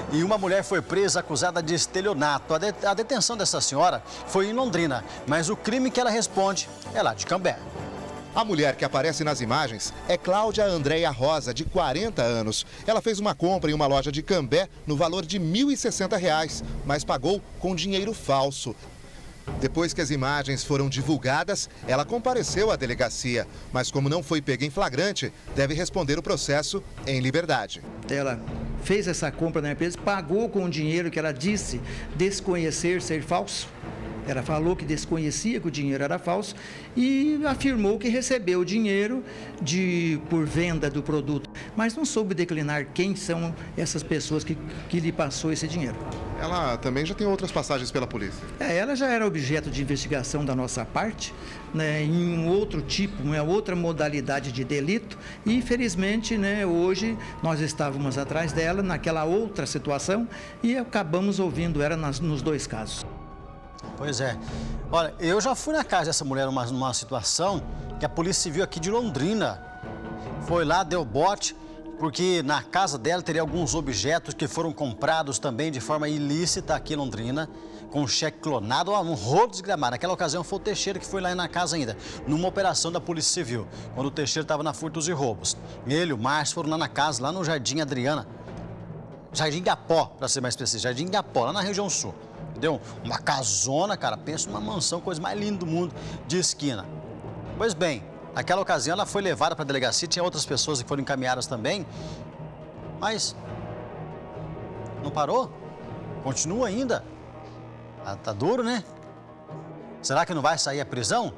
E uma mulher foi presa acusada de estelionato. A detenção dessa senhora foi em Londrina, mas o crime que ela responde é lá de Cambé. A mulher que aparece nas imagens é Cláudia Andréia Rosa, de 40 anos. Ela fez uma compra em uma loja de Cambé no valor de R$ 1.060, mas pagou com dinheiro falso. Depois que as imagens foram divulgadas, ela compareceu à delegacia, mas como não foi pega em flagrante, deve responder o processo em liberdade. Ela fez essa compra na empresa, pagou com o dinheiro que ela disse desconhecer ser falso. Ela falou que desconhecia que o dinheiro era falso e afirmou que recebeu o dinheiro por venda do produto, mas não soube declinar quem são essas pessoas que lhe passou esse dinheiro. Ela também já tem outras passagens pela polícia? Ela já era objeto de investigação da nossa parte, né, em um outro tipo, uma outra modalidade de delito e, infelizmente, né, hoje nós estávamos atrás dela naquela outra situação e acabamos ouvindo ela nos dois casos. Pois é. Olha, eu já fui na casa dessa mulher numa situação que a Polícia Civil aqui de Londrina foi lá, deu bote, porque na casa dela teria alguns objetos que foram comprados também de forma ilícita aqui em Londrina, com cheque clonado, um rolo desgramado. Naquela ocasião foi o Teixeira que foi lá na casa ainda, numa operação da Polícia Civil, quando o Teixeira estava na furtos e roubos. Ele e o Márcio foram lá na casa, lá no Jardim Adriana, Jardim Igapó, para ser mais específico, Jardim Igapó, lá na região sul. Entendeu? Uma casona, cara, pensa numa mansão, coisa mais linda do mundo, de esquina. Pois bem, naquela ocasião ela foi levada para a delegacia, tinha outras pessoas que foram encaminhadas também, mas não parou? Continua ainda. Tá duro, né? Será que não vai sair a prisão?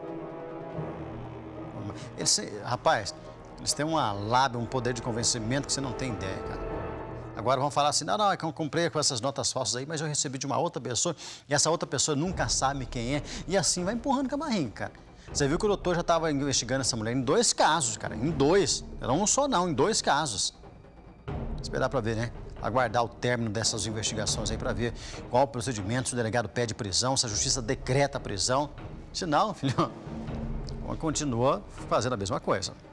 Rapaz, eles têm uma lábia, um poder de convencimento que você não tem ideia, cara. Agora vão falar assim, não, é que eu comprei com essas notas falsas aí, mas eu recebi de uma outra pessoa e essa outra pessoa nunca sabe quem é. E assim vai empurrando com a barriga, cara. Você viu que o doutor já estava investigando essa mulher em 2 casos, cara, em 2. Não um só não, em 2 casos. Esperar para ver, né? Aguardar o término dessas investigações aí para ver qual o procedimento, se o delegado pede prisão, se a justiça decreta a prisão. Se não, filho, continua fazendo a mesma coisa.